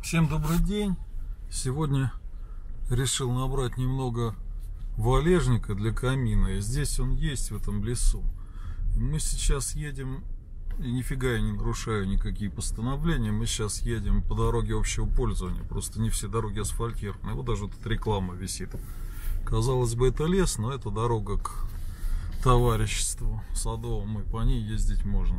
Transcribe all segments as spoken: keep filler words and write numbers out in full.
Всем добрый день. Сегодня решил набрать немного валежника для камина. И здесь он есть, в этом лесу. И мы сейчас едем, и нифига я не нарушаю никакие постановления. Мы сейчас едем по дороге общего пользования. Просто не все дороги асфальтированы. Вот даже тут реклама висит. Казалось бы, это лес, но это дорога к товариществу садовому, и по ней ездить можно.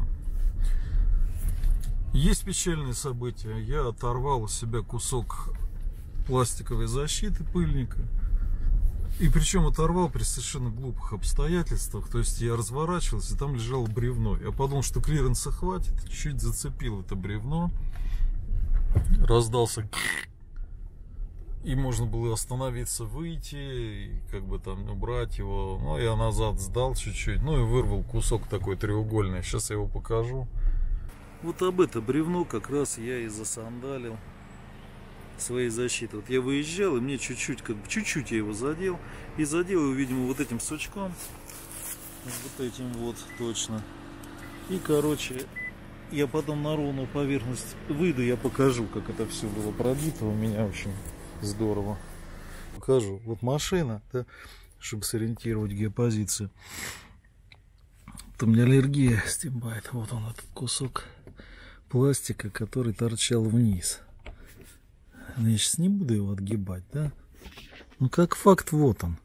Есть печальные события. Я оторвал у себя кусок пластиковой защиты пыльника. И причем оторвал при совершенно глупых обстоятельствах. То есть я разворачивался, и там лежало бревно. Я подумал, что клиренса хватит. Чуть зацепил это бревно. Раздался. И можно было остановиться, выйти, и как бы там убрать его. Ну, я назад сдал чуть-чуть. Ну и вырвал кусок такой треугольный. Сейчас я его покажу. Вот об это бревно как раз я и засандалил своей защиты. Вот я выезжал, и мне чуть-чуть, как бы чуть-чуть я его задел. И задел его, видимо, вот этим сучком. Вот этим вот точно. И, короче, я потом на ровную поверхность выйду, я покажу, как это все было пробито. У меня очень здорово. Покажу. Вот машина, да, чтобы сориентировать геопозицию. Вот у меня аллергия стимбает. Вот он, этот кусок пластика, который торчал вниз. Я сейчас не буду его отгибать, да? Ну, как факт, вот он.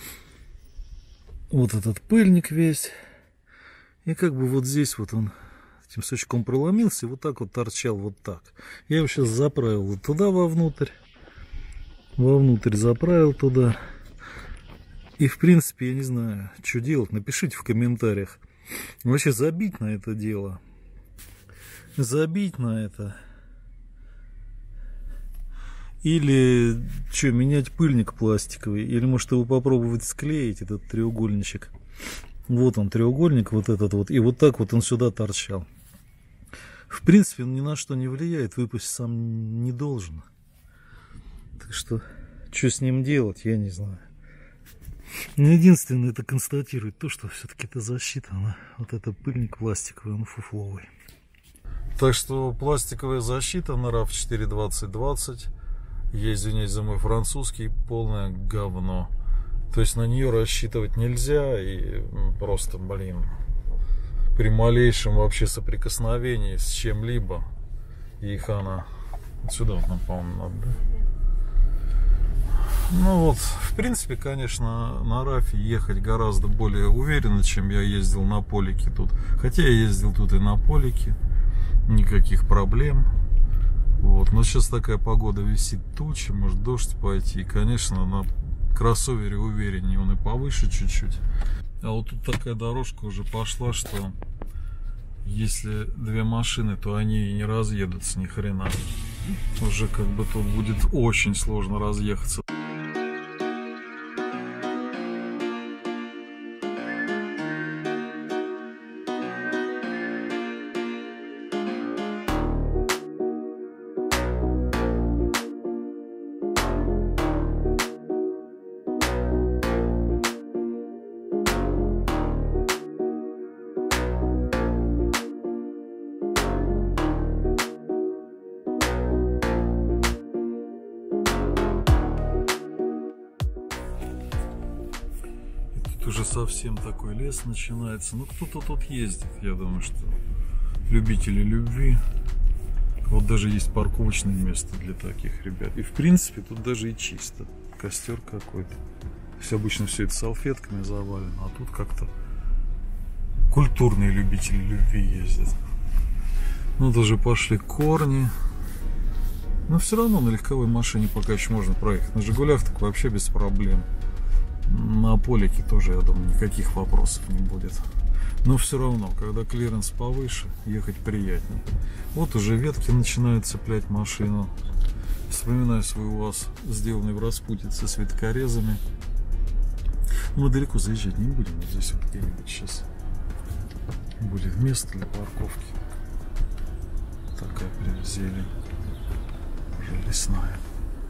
Вот этот пыльник весь. И как бы вот здесь вот он этим сучком проломился, и вот так вот торчал, вот так. Я его сейчас заправил вот туда вовнутрь. Вовнутрь заправил туда. И, в принципе, я не знаю, что делать. Напишите в комментариях. Вообще забить на это дело. Забить на это. Или что, менять пыльник пластиковый. Или может его попробовать склеить, этот треугольничек. Вот он, треугольник, вот этот вот. И вот так вот он сюда торчал. В принципе, он ни на что не влияет. Выпасть сам не должен. Так что, что с ним делать, я не знаю. Но единственное, это констатирует то, что все-таки эта защита, она, вот это пыльник пластиковый, он фуфловый. Так что пластиковая защита на РАФ четыре двадцать двадцать, я извиняюсь за мой французский, полное говно. То есть на нее рассчитывать нельзя, и просто, блин, при малейшем вообще соприкосновении с чем-либо, их она... Сюда вот нам, по-моему, надо, да? Ну вот, в принципе, конечно, на РАФе ехать гораздо более уверенно, чем я ездил на Полике тут. Хотя я ездил тут и на Полике, никаких проблем. Вот, но сейчас такая погода, висит тучи, может дождь пойти. И, конечно, на кроссовере увереннее, он и повыше чуть-чуть. А вот тут такая дорожка уже пошла, что если две машины, то они и не разъедутся ни хрена. Уже как бы тут будет очень сложно разъехаться. Уже совсем такой лес начинается. Ну, кто-то тут ездит, я думаю, что любители любви. Вот даже есть парковочное место для таких ребят. И в принципе тут даже и чисто. Костер какой-то. Все обычно все это салфетками завалено, а тут как-то культурные любители любви ездят. Ну, даже пошли корни. Но все равно на легковой машине пока еще можно проехать. На Жигулях так вообще без проблем. На Полике тоже, я думаю, никаких вопросов не будет. Но все равно, когда клиренс повыше, ехать приятнее. Вот уже ветки начинают цеплять машину. Вспоминаю свой УАЗ, сделанный в распутице с веткорезами. Мы далеко заезжать не будем. Вот здесь вот где-нибудь сейчас будет место для парковки. Такая прям зелень. Уже лесная.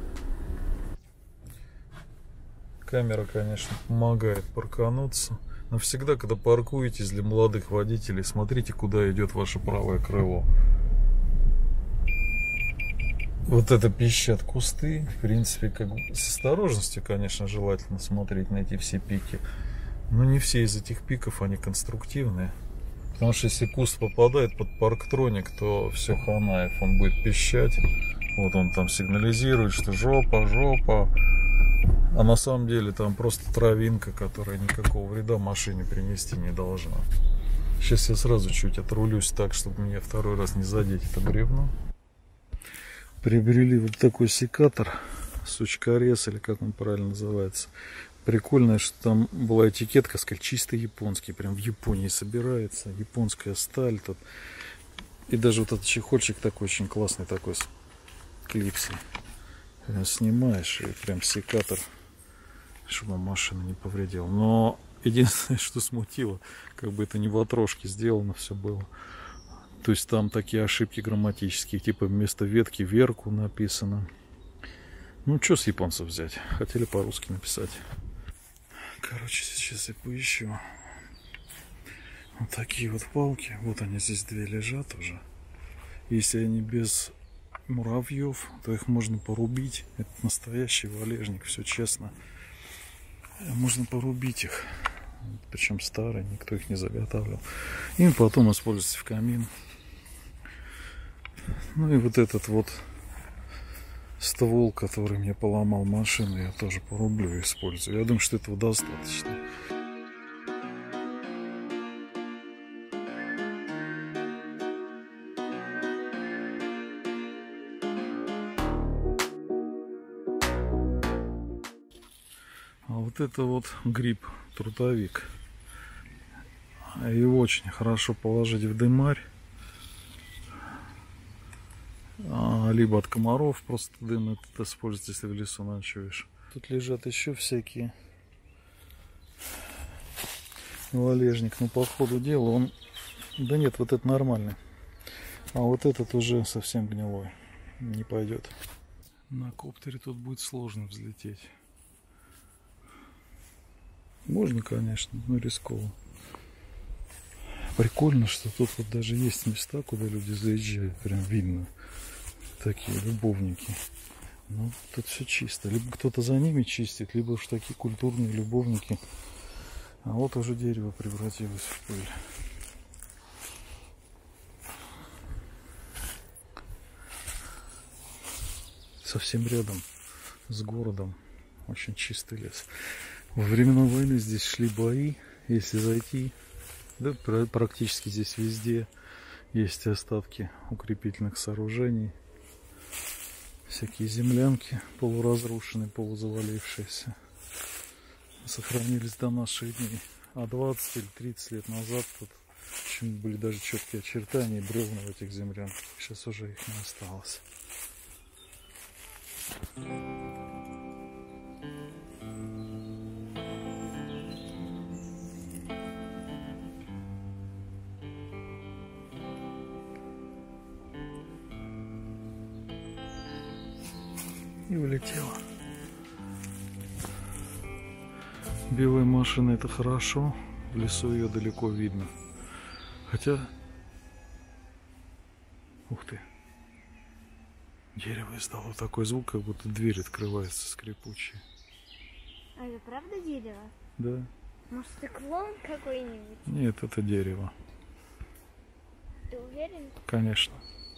Камера, конечно, помогает паркануться. Но всегда, когда паркуетесь, для молодых водителей, смотрите, куда идет ваше правое крыло. Вот это пищат кусты. В принципе, как с осторожностью, конечно, желательно смотреть на эти все пики. Но не все из этих пиков, они конструктивные. Потому что если куст попадает под парктроник, то все, ханаев, он будет пищать. Вот он там сигнализирует, что жопа, жопа. А на самом деле там просто травинка, которая никакого вреда машине принести не должна. Сейчас я сразу чуть отрулюсь так, чтобы меня второй раз не задеть это бревно. Приобрели вот такой секатор, сучкорез, или как он правильно называется. Прикольно, что там была этикетка, сказать, чисто японский, прям в Японии собирается, японская сталь тут. И даже вот этот чехольчик такой очень классный, такой с клипсой. Прям снимаешь, и прям секатор, чтобы машина не повредила. Но единственное, что смутило, как бы это не в отрошке сделано все было. То есть там такие ошибки грамматические, типа вместо ветки верку написано. Ну, что с японцев взять? Хотели по-русски написать. Короче, сейчас я поищу. Вот такие вот палки. Вот они здесь две лежат уже. Если они без муравьев, то их можно порубить. Это настоящий валежник, все честно. Можно порубить их. Причем старые, никто их не заготавливал. И потом использовать в камин. Ну и вот этот вот ствол, который мне поломал машину, я тоже порублю и использую. Я думаю, что этого достаточно. А вот это вот гриб, трутовик. Его очень хорошо положить в дымарь. Либо от комаров просто дым этот используется, если в лесу ночуешь. Тут лежат еще всякие. Валежник, но по ходу дела он... Да нет, вот это нормальный. А вот этот уже совсем гнилой. Не пойдет. На коптере тут будет сложно взлететь. Можно, конечно, но рисково. Прикольно, что тут вот даже есть места, куда люди заезжают. Прям видно. Такие любовники. Ну, тут все чисто. Либо кто-то за ними чистит, либо уж такие культурные любовники. А вот уже дерево превратилось в пыль. Совсем рядом с городом. Очень чистый лес. Во времена войны здесь шли бои. Если зайти, да, практически здесь везде есть остатки укрепительных сооружений. Всякие землянки полуразрушенные, полузавалившиеся. Сохранились до наших дней. А двадцать или тридцать лет назад тут были даже четкие очертания бревна в этих землянках. Сейчас уже их не осталось. И улетела. Белая машина — это хорошо, в лесу ее далеко видно. Хотя, ух ты, дерево издало такой звук, как будто дверь открывается скрипучая. А это правда дерево? Да. Может, это клон какой-нибудь? Нет, это дерево. Ты уверен? Конечно.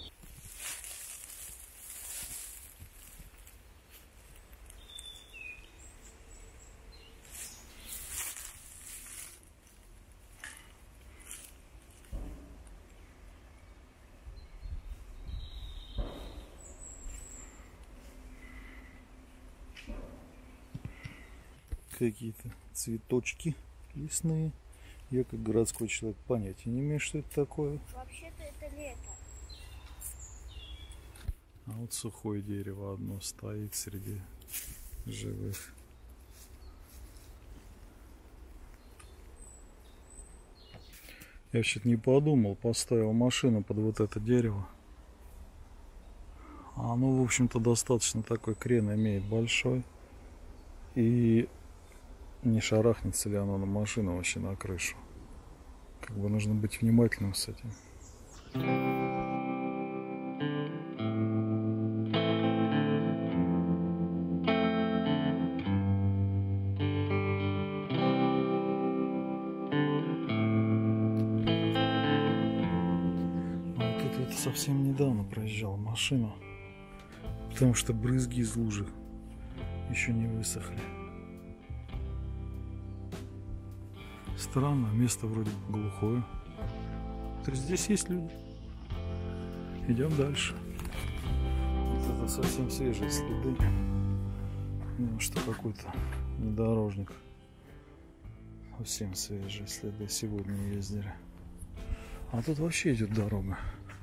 Какие-то цветочки лесные. Я, как городской человек, понятия не имею, что это такое. Вообще-то это лето. А вот сухое дерево одно стоит среди живых. Я вообще-то не подумал, поставил машину под вот это дерево. А оно, в общем-то, достаточно такой крен имеет большой. И не шарахнется ли оно на машину, вообще на крышу. Как бы нужно быть внимательным с этим. совсем недавно проезжала машина, потому что брызги из лужи еще не высохли. Странно, место вроде бы глухое. То есть здесь есть люди. Идем дальше. Вот это совсем свежие следы. Думаю, что какой-то внедорожник. Совсем свежие следы. Сегодня ездили. А тут вообще идет дорога.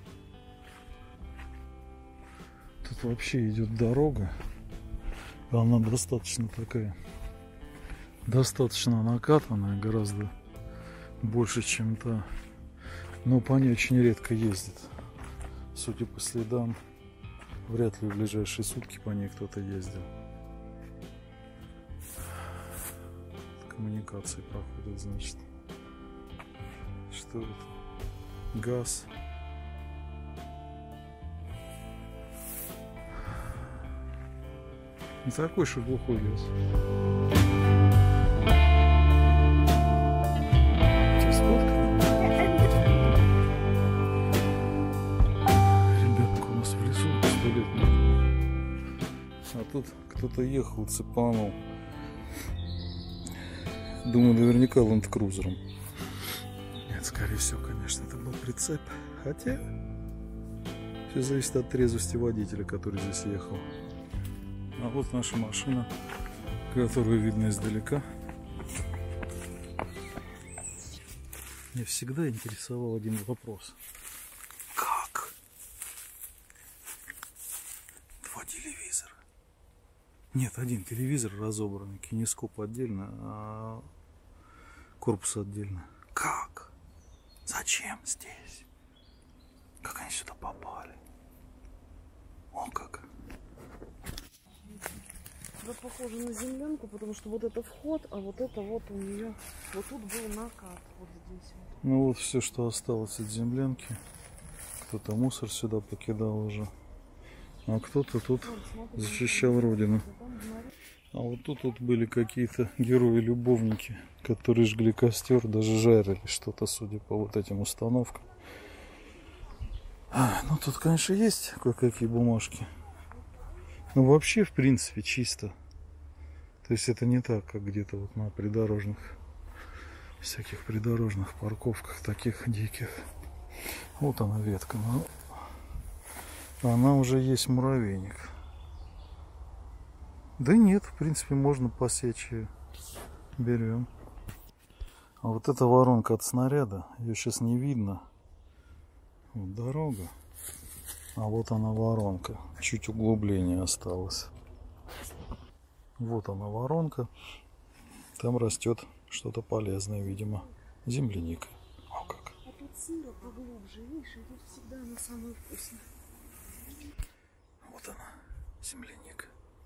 Тут вообще идет дорога. Она достаточно такая, достаточно накатанная, гораздо больше, чем та. Но по ней очень редко ездит. Судя по следам, вряд ли в ближайшие сутки по ней кто-то ездил. Коммуникации проходят, значит. Что это? Газ. Не такой уж и глухой лес. Сейчас фотка. Ребятка у нас в лесу сто лет нет. А тут кто-то ехал, цепанул. Думаю, наверняка ленд-крузером. Нет, скорее всего, конечно, это был прицеп. Хотя все зависит от трезвости водителя, который здесь ехал. А вот наша машина, которую видно издалека. Меня всегда интересовал один вопрос. Как? Два телевизора. Нет, один телевизор разобранный, кинескоп отдельно, а корпус отдельно. Как? Зачем здесь? Как они сюда попали? О, как. Это похоже на землянку, потому что вот это вход, а вот это вот у нее, вот тут был накат, вот здесь вот. Ну вот все, что осталось от землянки. Кто-то мусор сюда покидал уже, а кто-то тут вот, смотри, защищал родину. А вот тут вот были какие-то герои-любовники, которые жгли костер, даже жарили что-то, судя по вот этим установкам. А, ну тут, конечно, есть кое-какие бумажки. Ну, вообще, в принципе, чисто. То есть это не так, как где-то вот на придорожных, всяких придорожных парковках, таких диких. Вот она ветка. Но она уже есть муравейник. Да нет, в принципе, можно посечь ее. Берем. А вот эта воронка от снаряда, ее сейчас не видно. Вот дорога. А вот она воронка. Чуть углубление осталось. Вот она воронка. Там растет что-то полезное, видимо. Земляника. О как. А тут сыра поглубже, видишь, и тут всегда она самая вкусная. Вот она, земляника.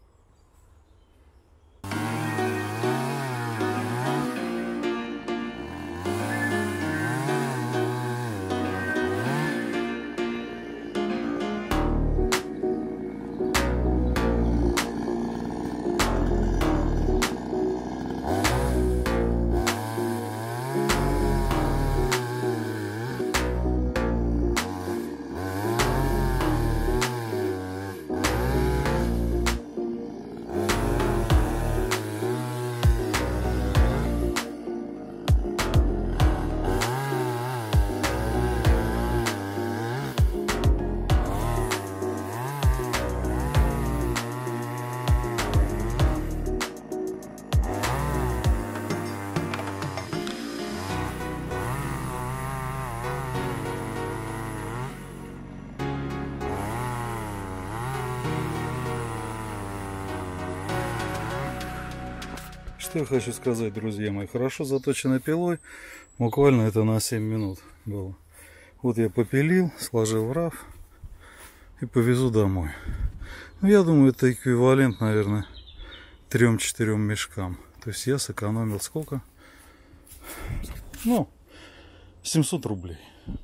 Что я хочу сказать, друзья мои, хорошо заточенной пилой, буквально это на семь минут было. Вот я попилил, сложил в раф и повезу домой. Ну, я думаю, это эквивалент, наверное, трем-четырем мешкам. То есть я сэкономил сколько? Ну, семьсот рублей.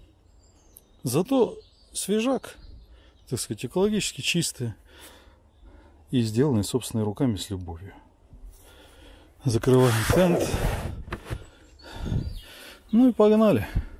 Зато свежак, так сказать, экологически чистый и сделанный собственными руками с любовью. Закрываем тент. Ну и погнали.